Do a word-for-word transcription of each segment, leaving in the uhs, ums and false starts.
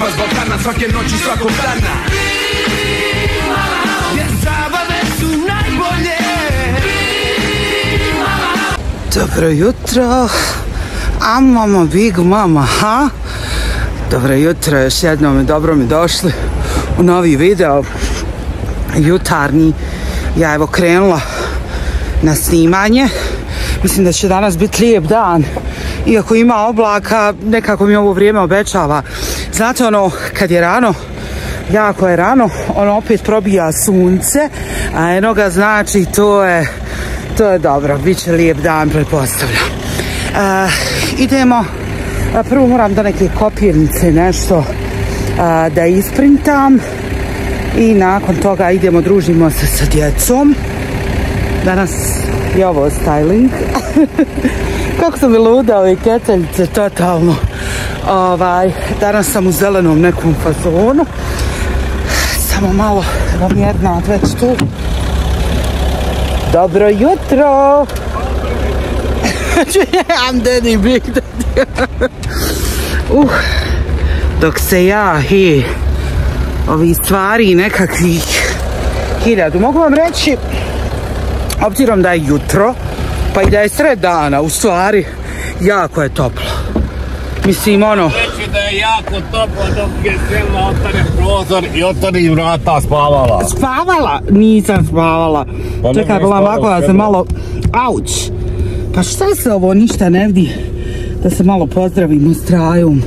s Balkana svake noći svakog dana. Jer zabave su najbolje. Dobro jutro. A mama, big mama, ha? Dobro jutro, još jednom i dobro mi došli u novi video jutarnji. Ja evo krenula na snimanje. Mislim da će danas biti lijep dan. Iako ima oblaka, nekako mi ovo vrijeme obećava. Znate ono, kad je rano, jako je rano, ono opet probija sunce, a eno ga znači to je, to je dobro, bit će lijep dan, pretpostavljam. Uh, idemo, uh, prvo moram do neke kopirnice nešto uh, da isprintam i nakon toga idemo, družimo se sa djecom. Danas je ovo styling. Kako su mi luda ove keteljice, totalno. Ovaj, danas sam u zelenom nekom fazonu. Samo malo vam jedna već tu. Dobro jutro! I'm daddy, big daddy. uh, dok se ja i ovi stvari nekakvih hiljadu. Mogu vam reći, obzirom da je jutro, pa i da je sred dana, u stvari, jako je toplo. Mislim, ono... Reći da je jako toplo dok je Selma otvore prozor i otvori vrata, spavala. Spavala? Nisam spavala. Pa čekaj, bila ovako da se malo... Auć! Pa šta se ovo ništa ne vidi? Da se malo pozdravimo s trajom.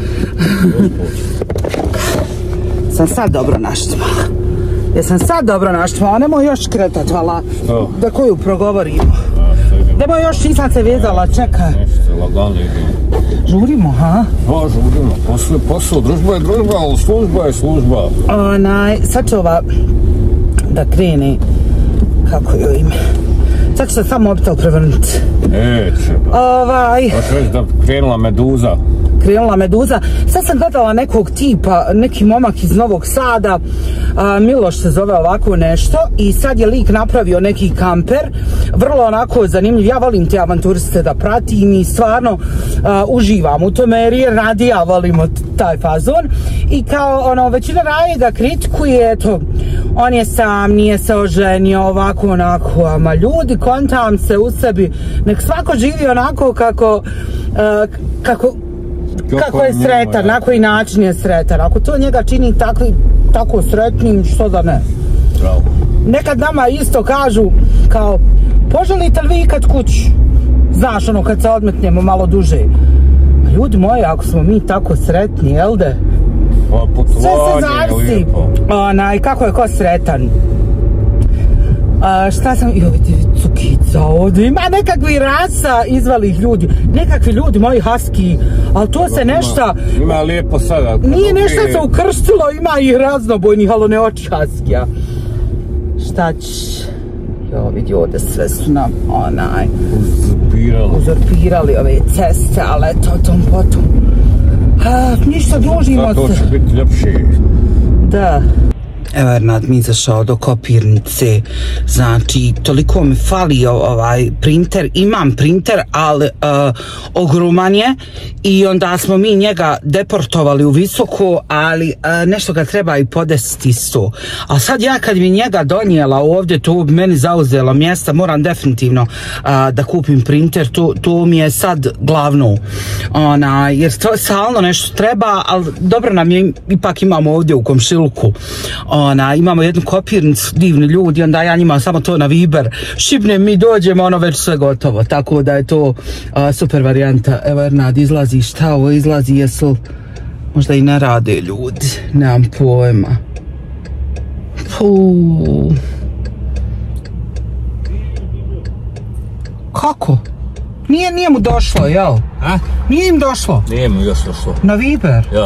Sam sad dobro naštvala. Jesam sad dobro naštvala, nemoj još kretat, hvala. Da koju progovorimo. Nemoj još, nisam se vezala, čekaj. Nešto, lagano idemo. Žurimo, ha? Pa, žurimo. Posao je posao, družba je družba, ali služba je služba. Onaj, sad će ova da krene, kako joj ime. Sad će se samo mobitel prevrnuti. Neće. Ovaj... Pa će reći da krenula meduza. Krenula meduza. Sad sam gledala nekog tipa, neki momak iz Novog Sada, a, Miloš se zove ovako nešto, i sad je lik napravio neki kamper, vrlo onako zanimljiv. Ja volim te avanturiste da pratim i stvarno a, uživam u tome jer je radi, ja volimo taj fazon. I kao ono, većina raje ga kritikuje, eto, on je sam, nije se oženio, ovako onako, ama ljudi, kontam se u sebi, nek svako živi onako kako, a, kako kako je sretan, na koji način je sretan. Ako to njega čini takvi, tako sretnim, što da ne. Bravo. Nekad nama isto kažu, kao, poželite li vi ikad kući? Znaš, ono, kad se odmetnemo malo duže. Ljudi moji, ako smo mi tako sretni, jel de? Pa, sve se zavisi. Onaj, kako je ko sretan. A, šta sam, joj, cukica ovdje, ima nekakvi rasa izvalih ljudi, nekakvi ljudi moji husky, ali to se nešto... Ima lijepo sada. Nije nešto se ukrštilo, ima i raznobojnih, ali ne oči husky-a. Šta će... Jo, vidi ovdje sve su nam, onaj... Uzurpirali. Uzurpirali ove ceste, ali eto, tom potom... A, ništa, družimo se. To će biti ljepše. Da. Evo Ernad mi izašao do kopirnice, znači toliko mi fali ovaj printer, imam printer, ali uh, ogroman je i onda smo mi njega deportovali u Visoko, ali uh, nešto ga treba i podesiti isto. A sad ja kad bi njega donijela ovdje, to bi meni zauzelo mjesta, moram definitivno uh, da kupim printer, to, to mi je sad glavno, ona, jer to stalno nešto treba, ali dobro nam je, ipak imamo ovdje u komšiluku. Ona, imamo jednu kopirnicu, divni ljudi, onda ja njima samo to na Viber šipnem, mi dođemo, ono već sve gotovo, tako da je to uh, super varijanta. Evo Ernad izlazi, šta ovo izlazi, jesu možda i ne rade ljudi, nemam pojma. Puuu. Kako? Nije, nije mu došlo, jel? A? Nije im došlo? Nije mu još došlo. Na Viber? Ja.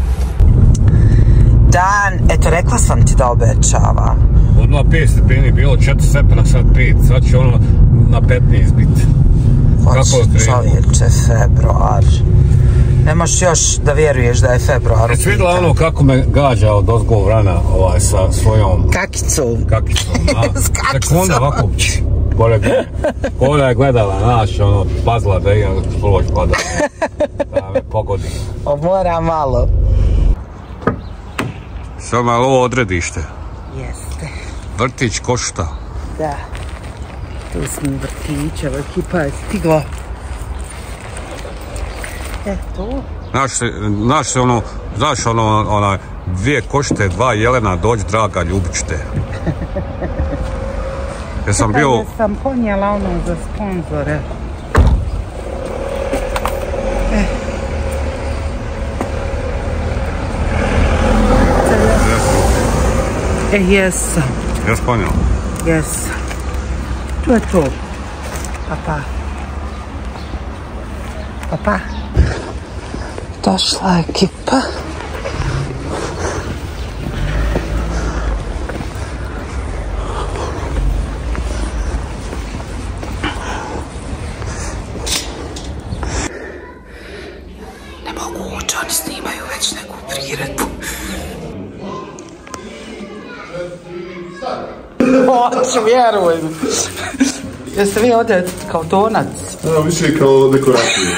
Dan, eto, rekla sam ti da obećava. Odmah pet stepeni, bilo četiri stepena, sad pet, sad će ono na petnaest biti. Hoće čovječe, februar. Nemaš još da vjeruješ da je februar. Jesi vidjela ono kako me gađa od ozgo vrana ovaj, sa svojom... Kakicom. Kakicom, da. S kakicom. Sekunda ovako, Koda je gledala, znaš, ono, pazila da imam proć pa da, da me pogodi. O, mora malo. Samo je ovo odredište. Jeste. Vrtić košta. Da. Tu smo u vrtiću, ekipa je stigla. E, to. Znaš, znaš ono, znaš ono, ona, dvije košte, dva jelena, dođi draga, ljubit te. Jesam bio... Jesam ponijela ono za sponzore. E. E, jesam. Jes ponijela? Jesam. To je to. Pa, pa. Pa, pa. Došla ekipa. Ne mogu ući, oni snimaju već neku priredbu. Hoću, vjeruj mi. Jeste vi ovdje kao tonac? No, više kao dekoracija.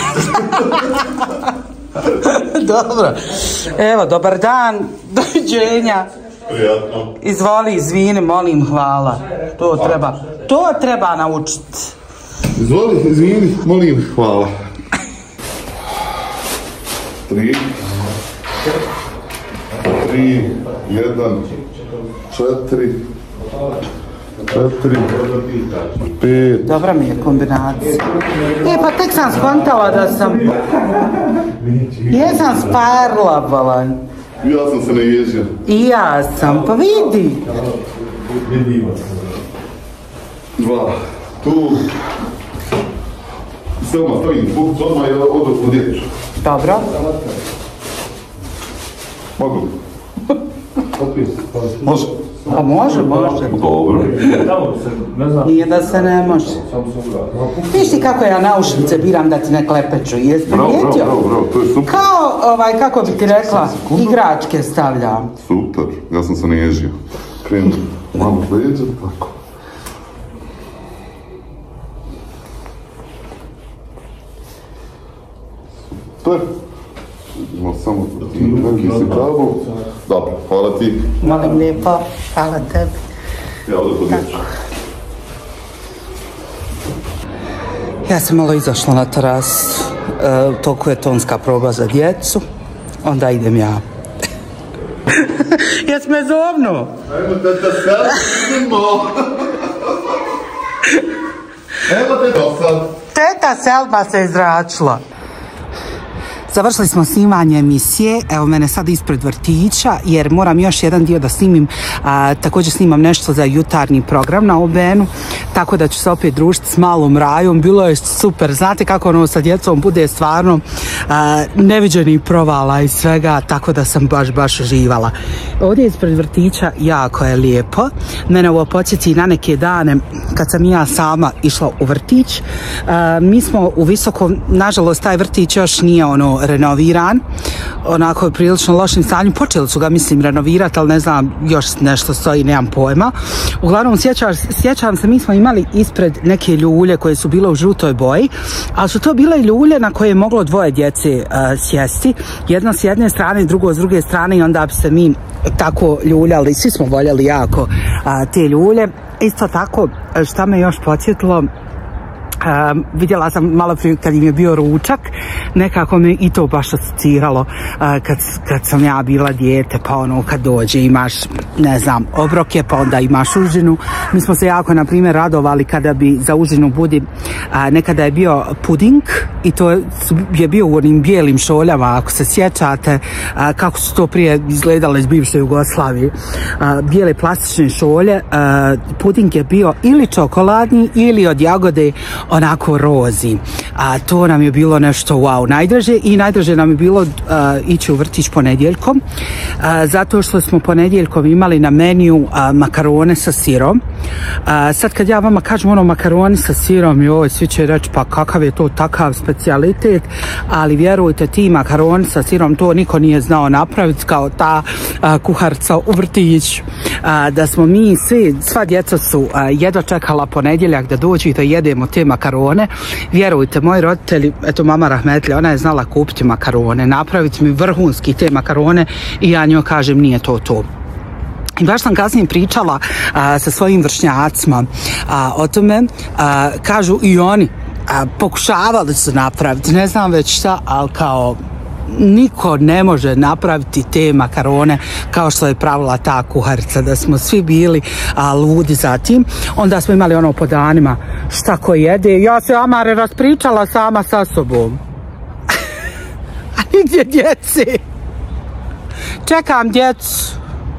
Dobro. Evo, dobar dan, doviđenja. Prijatno. Izvoli, izvini, molim, hvala. To treba, to treba naučiti. Izvoli, izvini, molim, hvala. Tri. Tri, jedan, četiri. Četiri, pet. Dobra mi je kombinacija. E, pa tek sam skontala da sam... Jesam sparla, balan. Ja sam se ne ježio. I ja sam, pa vidi. Dva. Tu. Selma, stavim put, odmah je odo u dječu. Dobro. Mogu? Može? Pa može, može. Dobro. Nije da se ne može. Viš ti kako ja naušnice biram da ti ne klepeću, jesi primijetio? Bravo, bravo, to je super. Kao, ovaj, kako bi ti rekla, igračke stavljam. Super, ja sam se ne ježio. Krenu malo leđa, tako. Super. Imamo samo neki se kabel. Dobro, hvala ti. Molim lijepo, hvala tebi. Ja ovdje podjeću. Ja sam malo izašla na terasu, e, toliko je tonska proba za djecu, onda idem ja. Jes me zovnu? Ajmo teta Selma. Evo te do sad. Teta Selma se izračila. Završili smo snimanje emisije, evo mene sad ispred vrtića jer moram još jedan dio da snimim, a, također snimam nešto za jutarnji program na O B N-u, tako da ću se opet družiti s malom Rajom, bilo je super, znate kako ono sa djecom bude stvarno a, neviđenih provala i svega, tako da sam baš baš uživala. Ovdje ispred vrtića jako je lijepo, mene ovo podsjeti na neke dane kad sam ja sama išla u vrtić, a, mi smo u Visokom, nažalost taj vrtić još nije ono renoviran, onako je prilično lošim stanju, počeli su ga mislim renovirati, ali ne znam, još nešto stoji, nemam pojma. Uglavnom sjećam, sjećam se, mi smo imali ispred neke ljulje koje su bile u žutoj boji, ali su to bile ljulje na koje je moglo dvoje djece uh, sjesti, jedno s jedne strane, drugo s druge strane, i onda bi se mi tako ljuljali, svi smo voljeli jako uh, te ljulje. Isto tako, šta me još podsjetilo, Uh, vidjela sam malo prije kad im je bio ručak, nekako me i to baš asociralo uh, kad, kad sam ja bila dijete, pa ono kad dođe imaš, ne znam, obroke, pa onda imaš užinu. Mi smo se jako, na primjer, radovali kada bi za užinu budi, uh, nekada je bio puding i to je bio u onim bijelim šoljama, ako se sjećate, uh, kako su to prije izgledale iz bivše Jugoslavije. Uh, bijele plastične šolje, uh, puding je bio ili čokoladni ili od jagode onako rozi, a to nam je bilo nešto wow najdraže, i najdraže nam je bilo uh, ići u vrtić ponedjeljkom, uh, zato što smo ponedjeljkom imali na meniju uh, makarone sa sirom. Uh, sad kad ja vama kažem ono makaroni sa sirom, joj, svi će reći pa kakav je to takav specijalitet, ali vjerujte, ti makaroni sa sirom to niko nije znao napraviti kao ta uh, kuharca u vrtiću. Uh, da smo mi svi, sva djeca su uh, jedva čekala ponedjeljak da dođu i da jedemo te makarone. Vjerujte, moji roditelji, eto mama rahmetlja, ona je znala kupiti makarone, napraviti mi vrhunski te makarone, i ja njoj kažem nije to to. I baš sam kasnije pričala a, sa svojim vršnjacima a, o tome, a, kažu i oni a, pokušavali su napraviti, ne znam već šta, ali kao niko ne može napraviti te makarone kao što je pravila ta kuharica, da smo svi bili a, ludi za tim. Onda smo imali ono po danima šta ko jede, ja se Amare raspričala sama sa sobom. A nigdje djeci. Čekam djecu.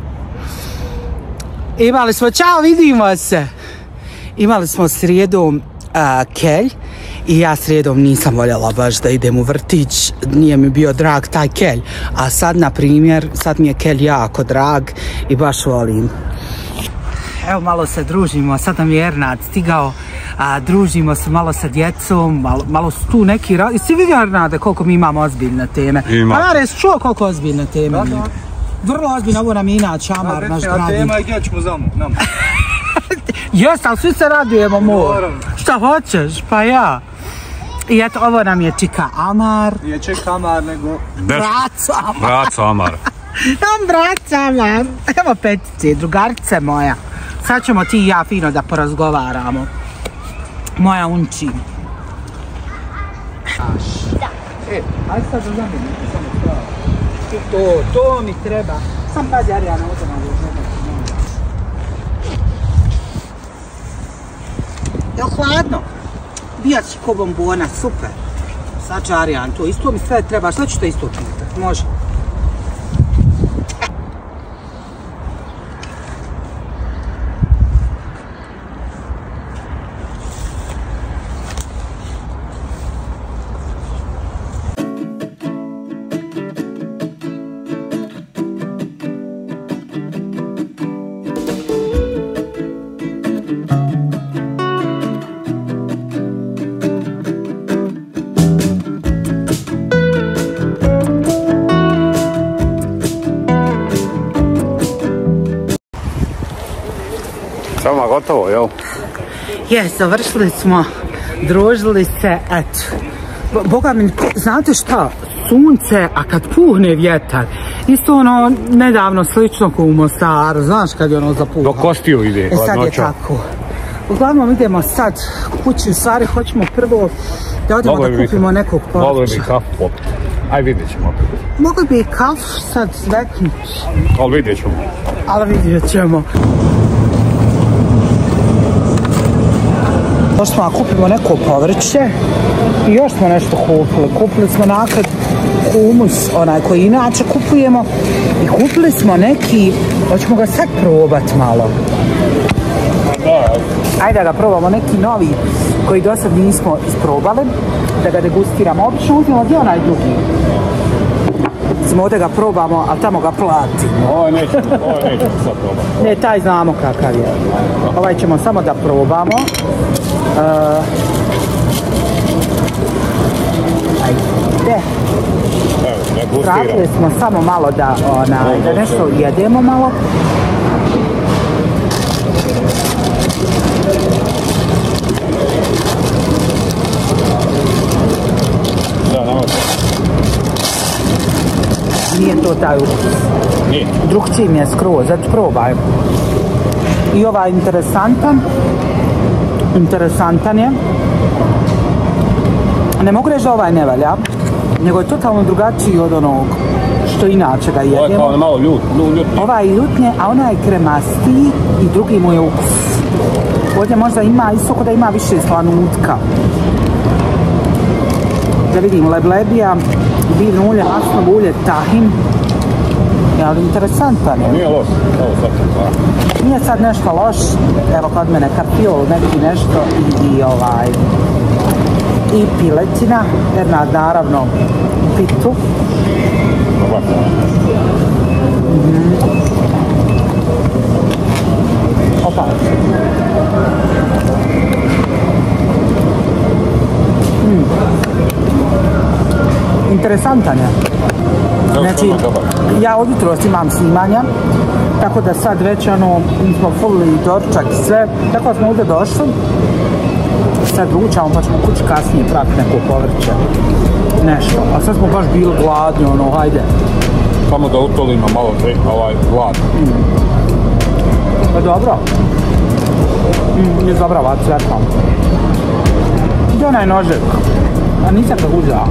Imali smo, čao, vidimo se. Imali smo srijedom a, kelj i ja srijedom nisam voljela baš da idem u vrtić, nije mi bio drag taj kelj. A sad, na primjer, sad mi je kelj jako drag i baš volim. Evo, malo se družimo, sad nam je Ernad stigao, a, družimo se malo sa djecom, malo, malo su tu neki... Ra... Jesi vidio, Ernade, koliko mi imamo ozbiljne teme? Ima. A jesi čuo koliko ozbiljne teme? Da, da. Vrlo ozbiljno, ovo nam je inače Amar, naš dragi. Tema i gdje ćemo za mnom. Jes, ali svi se radujemo, mor. Šta hoćeš? Pa ja. I eto, ovo nam je čika Amar. Nije čika Amar, nego... Braco Amar. Braco Amar. Nam braco Amar. Evo petice, drugarice moja. Sad ćemo ti i ja fino da porazgovaramo. Moja unči. Da. E, ajde sad da zamijem. To, to mi treba. Sam pazi, Arijana, ovdje nam je žena. Jel hladno? Bija si ko bombona, super. Sad će Arijan, to isto mi sve treba. Šta ću to isto pitati? Može. Samo gotovo, jel? Je, završili smo, družili se, eto. Boga mi, znate šta, sunce, a kad puhne vjetar, isto ono nedavno slično kao u Mostaru, znaš kad je ono zapuha. Do kostiju ide, e, sad je tako. Uglavnom idemo sad kući, u stvari hoćemo prvo da odemo mogli da kupimo bi, nekog povrća. Mogli bi kafu popiti, aj vidjet ćemo. Mogli bi kafu sad zveknuti. Ali vidjet ćemo. Ali vidjet ćemo. Došli smo da kupimo neko povrće i još smo nešto kupili. Kupili smo nakad humus, onaj koji inače kupujemo, i kupili smo neki, hoćemo ga sad probati malo. Ajde da ga probamo, neki novi koji do sad nismo isprobali, da ga degustiramo. Obično uzmemo gdje onaj drugi. Smo ovdje ga probamo, ali tamo ga platimo. Ovo nećemo, ovo nećemo sad probati. Ne, taj znamo kakav je. Ovaj ćemo samo da probamo. Uh, ajde. Vratili smo samo malo da, ona, da nešto jedemo malo. Da, nama to. Nije to taj ukus. Nije. Drugčiji mi je skroz, zato probaj. I ovaj interesantan. Interesantan je. Ne mogu reći da ovaj ne valja, nego je totalno drugačiji od onog što inače ga jedemo. Ovo je kao malo ljut, ljutnije. Ovaj je ljutnije, a onaj je kremastiji i drugi mu je ukus. Ovdje možda ima, isto kod da ima više slanutka. Da vidim, leblebija, biljno ulje, masno ulje, tahin. Ali interesantan je. Nije loš, ovo sad sam. Nije sad nešto loš, evo kod mene karfiol, neki nešto i, i ovaj i piletina, jer na, naravno pitu. Mm-hmm. Opa. Mm. Interesantan je. Znači, ja od jutros imam snimanja, tako da sad već ono, smo fulili doručak i sve, tako smo ovdje došli. Sad ručamo, pa ćemo kući kasnije pratiti neko povrće, nešto. A sad smo baš bili gladni, ono, hajde. Samo da utolimo malo ovaj glad. Mm. Pa dobro. Mm, je dobra ova cvjetla. Gdje onaj nožek? A nisam ga uzela.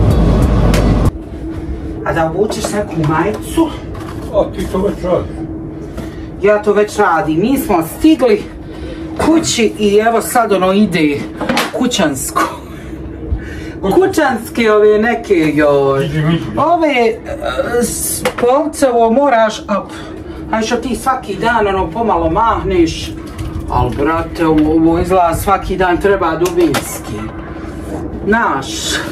A da obučeš neku majicu? A ti to već radiš? Ja to već radim. Mi smo stigli kući i evo sad ono ide kućansko. Kućanske ove neke joj. Ove polce ovo moraš, aj što ti svaki dan ono pomalo mahneš. Al brate, ovo izgleda svaki dan treba dubinski. Naš.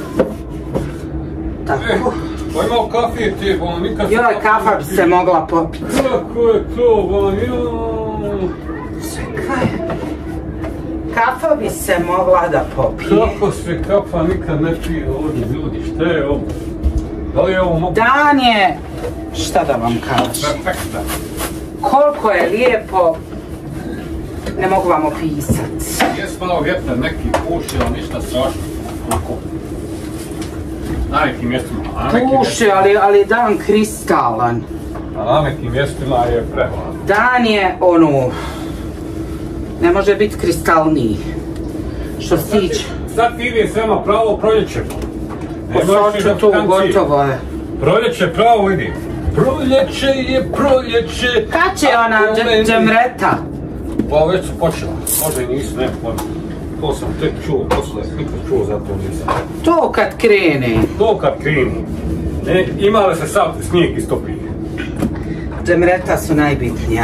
Tako. Pa imao kafe ti, bo nikad... Joj, kafa bi se mogla popiti. Kako je to, bo joj... Čekaj. Kafa bi se mogla da popije. Kako se kafa nikad ne pije ovdje, ljudi, šta je ovo? Da li je ovo mogu... Dan je, šta da vam kažem? Perfekta. Koliko je lijepo, ne mogu vam opisati. Jes malo vjetar neki puši, ali ništa strašno. Onako. Na nekim mjestima. Puše, ali, ali dan kristalan. A na nekim mjestima je prehladno. Dan je ono, ne može biti kristalniji. Što se tiče. Sad ti ide svema pravo proljeće. Posoče tu, gotovo je. Proljeće pravo ide. Proljeće je proljeće. Kad će ona džemreta? Pa već su počela. Možda i nisu, ne pojma. To sam tek čuo, posle nikad čuo, zato nisam. To kad krene. To kad kreni. Ne, ima li se sad snijeg istopi? Džemreta su najbitnija.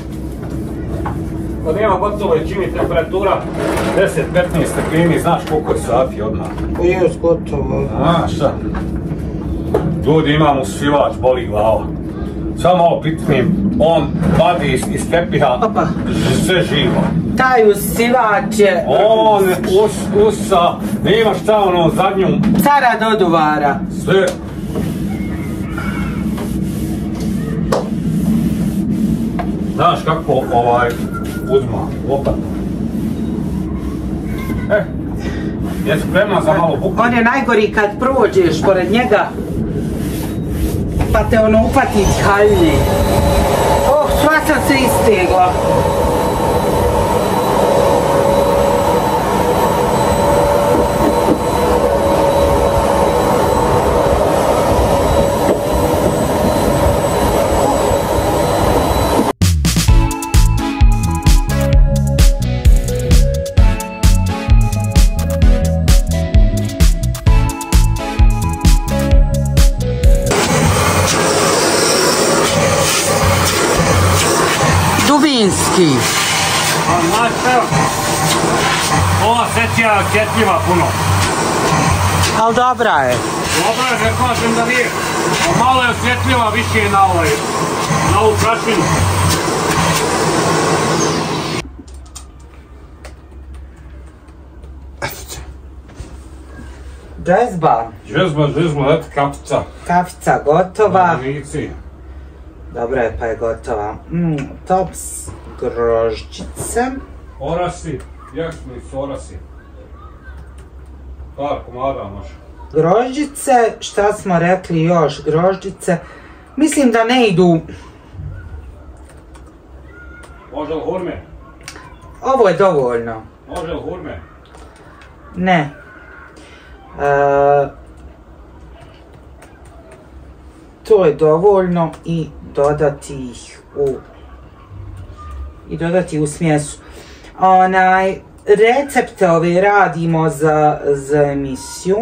Kad nema gotovo većini temperatura deset do petnaest stepeni, znaš koliko je sati odmah. O jes, gotovo. A, šta? Ljudi, imam usivač, boli glava. Samo ovo pitnim, on vadi iz, iz tepiha sve živo. Taj usivač je... On us, usa, nema šta ono zadnju... Cara doduvara. Sve. Znaš kako ovaj uzma, lopatu. E, je spremna za malo buku? On je najgori kad prođeš pored njega, pa te ono upatit halji. Oh, sva sam se istegla. Dubinski. Znaš što? Ova secija osjetljiva puno. Ali dobra je. Dobro je, ne kažem da nije. Malo je osjetljiva, više je na ovaj, na ovu prašinu. Džezba. Džezba, džezba, eto kapica. Kafica gotova. Na nici. Dobro je, pa je gotova. Mm, tops grožđice. Orasi, ješni su orasi. Par komada može. Grožđice, šta smo rekli još, grožđice. Mislim da ne idu. Može li hurme? Ovo je dovoljno. Može li hurme? Ne. E, to je dovoljno i dodati ih u i dodati u smjesu. Onaj, recepte ove radimo za, za emisiju.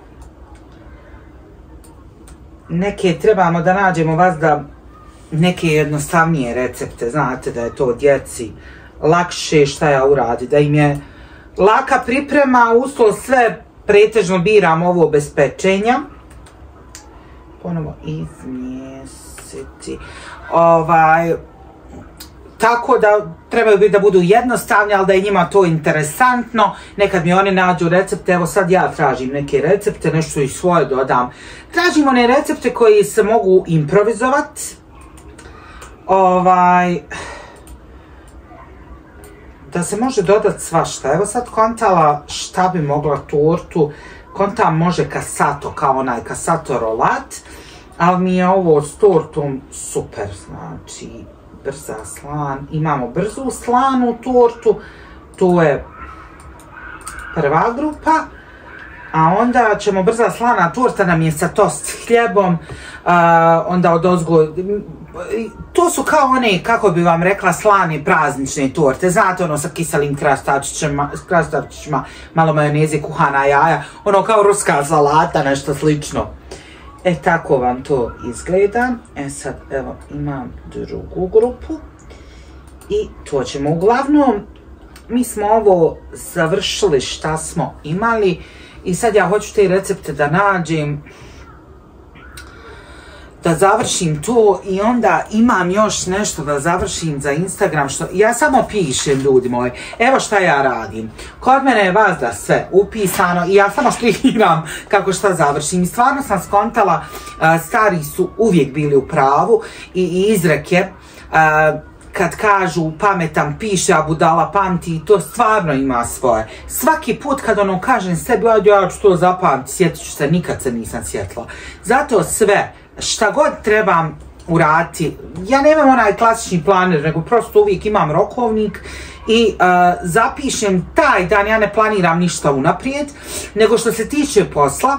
Neke trebamo da nađemo vas da neke jednostavnije recepte, znate da je to djeci lakše šta ja uradi, da im je laka priprema, uslov sve pretežno biram ovo bez pečenja. Ponovo izmjesiti. Ovaj, tako da trebaju biti da budu jednostavni, ali da je njima to interesantno. Nekad mi oni nađu recepte, evo sad ja tražim neke recepte, nešto i svoje dodam. Tražim one recepte koji se mogu improvizovati. Ovaj, da se može dodati svašta. Evo sad kontala šta bi mogla tortu. Kontam može kasato, kao onaj kasato rolat. Ali mi je ovo s tortom super, znači brza slan, imamo brzu slanu tortu, to je prva grupa, a onda ćemo brza slana torta nam je sa tost hljebom, uh, onda od ozgo, to su kao one, kako bi vam rekla, slane praznične torte, znate ono sa kiselim krastavčićima, krastavčićima, malo majoneze, kuhana jaja, ono kao ruska salata, nešto slično. E tako vam to izgleda. E sad evo imam drugu grupu i to ćemo uglavnom, mi smo ovo završili šta smo imali i sad ja hoću te recepte da nađem, da završim to i onda imam još nešto da završim za Instagram, što ja samo pišem, ljudi moji, evo šta ja radim. Kod mene je vazda sve upisano i ja samo štrihiram kako šta završim. I stvarno sam skontala, uh, stari su uvijek bili u pravu i, i izreke, uh, kad kažu pametan piše, a budala pamti, i to stvarno ima svoje. Svaki put kad ono kažem sebi, ajde ja ću to zapamti, sjetit ću se, nikad se nisam sjetila. Zato sve, šta god trebam uraditi, ja nemam onaj klasični planer, nego prosto uvijek imam rokovnik i uh, zapišem taj dan, ja ne planiram ništa unaprijed, nego što se tiče posla,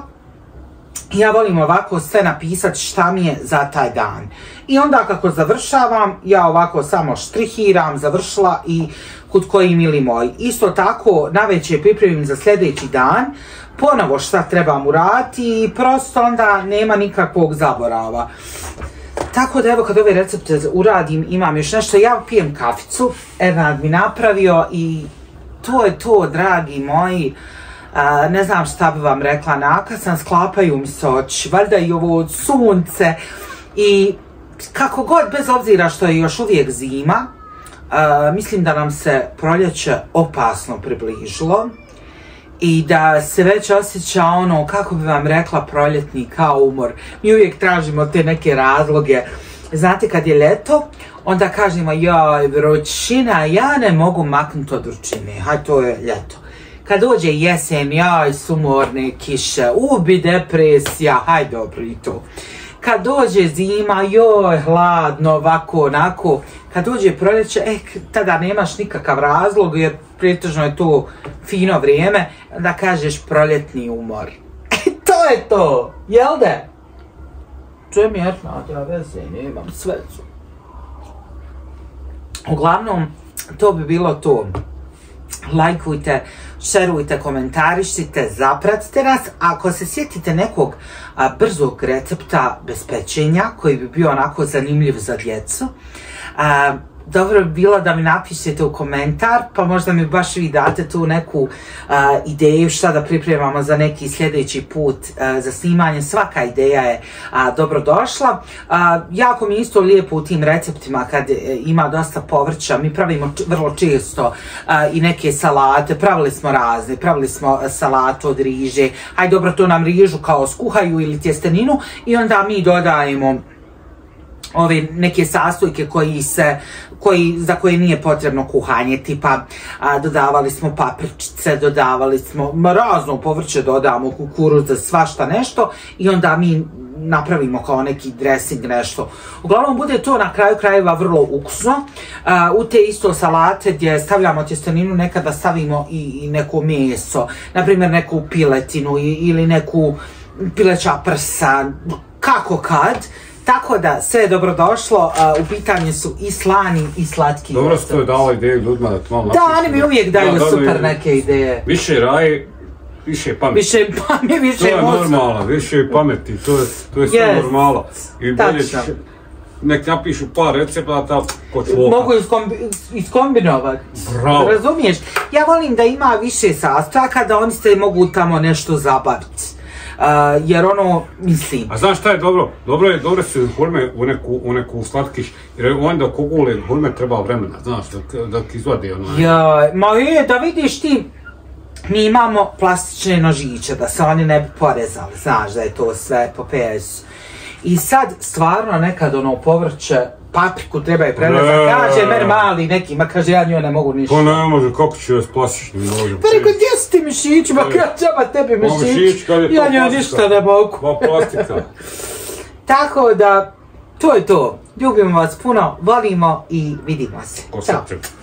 ja volim ovako sve napisati šta mi je za taj dan. I onda kako završavam, ja ovako samo štrihiram, završila i kud koji mili moj. Isto tako, navečer pripremim za sljedeći dan, ponovo šta trebam uraditi i prosto onda nema nikakvog zaborava. Tako da evo kad ove recepte uradim, imam još nešto, ja pijem kaficu, Ernad mi napravio i to je to, dragi moji. Uh, ne znam šta bi vam rekla, nakasan, sklapaju mi se oči, valjda i ovo sunce i kako god, bez obzira što je još uvijek zima, uh, mislim da nam se proljeće opasno približilo i da se već osjeća ono, kako bi vam rekla, proljetni kao umor. Mi uvijek tražimo te neke razloge. Znate, kad je ljeto, onda kažemo, joj, vrućina, ja ne mogu maknuti od vrućine, haj, to je ljeto. Kad dođe jesen, jaj, sumorne kiše, ubi depresija, haj, dobro i to. Kad dođe zima, joj, hladno, ovako, onako. Kad dođe proljeće, eh, tada nemaš nikakav razlog, jer pretežno je to fino vrijeme, da kažeš proljetni umor. E, to je to, jel da? Čujem je, ja veze, nemam svecu. Uglavnom, to bi bilo to. Lajkujte, šerujte, komentarišite, zapratite nas. Ako se sjetite nekog a, brzog recepta bez pečenja, koji bi bio onako zanimljiv za djecu, a, dobro bi bilo da mi napišete u komentar, pa možda mi baš vi date tu neku a, ideju šta da pripremamo za neki sljedeći put a, za snimanje. Svaka ideja je a, dobrodošla. A, jako mi isto lijepo u tim receptima kad e, ima dosta povrća. Mi pravimo č vrlo često a, i neke salate. Pravili smo razne, pravili smo salatu od riže. Aj dobro, to nam rižu kao skuhaju ili tjesteninu i onda mi dodajemo ove neke sastojke koji se, koji, za koje nije potrebno kuhanje, tipa a, dodavali smo papričice, dodavali smo razno povrće, dodamo kukuruz, svašta nešto i onda mi napravimo kao neki dressing, nešto. Uglavnom bude to na kraju krajeva vrlo ukusno. A, u te isto salate gdje stavljamo tjesteninu nekada stavimo i, i neko meso, na primjer neku piletinu i, ili neku pileća prsa, kako kad. Tako da, sve je dobrodošlo, uh, u pitanju su i slani i slatki. Dobro ste joj dala ideju ljudima da to malo napišu. Da, oni mi uvijek daju ja, super je, neke ideje. Više raje, više pameti. Više pameti, više mozga. To je normalno, više pameti, to je, to je sve yes. Normala. I bolje će, nek napišu par recepata kod čvoka. Mogu iskombi, iskombinovati. Bravo. Razumiješ? Ja volim da ima više sastojaka, da oni se mogu tamo nešto zabaviti. Uh, jer ono, mislim... A znaš šta je dobro? Dobro je, dobro se hulme u neku, u neku slatkiš, jer onda kugule hulme treba vremena, znaš, da, da izvadi onaj... Ja, ma je, da vidiš ti, mi imamo plastične nožiće, da se oni ne bi porezali, znaš da je to sve po P S. I sad, stvarno, nekad ono povrće, papriku treba je prelezati, kaže, meni mali neki, ma kaže, ja njoj ne mogu ništa. Pa ne može, kako ću joj s plastičnim nožem? Pa rekao, gdje su ti mišići, ma kada ćeba tebi mišići, ja njoj ništa ne mogu. Pa plastika. Tako da, To je to. Ljubimo vas puno, volimo i vidimo se. Ko Ćao. srce.